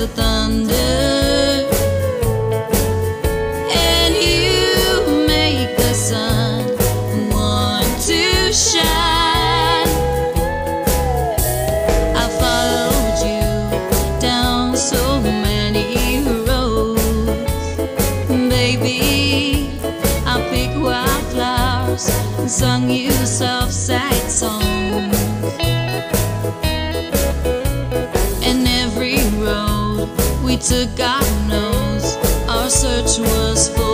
the thunder, and you make the sun want to shine. I followed you down so many roads, baby. I picked wildflowers and sung you soft sad songs. And every road we took, God knows, our search was for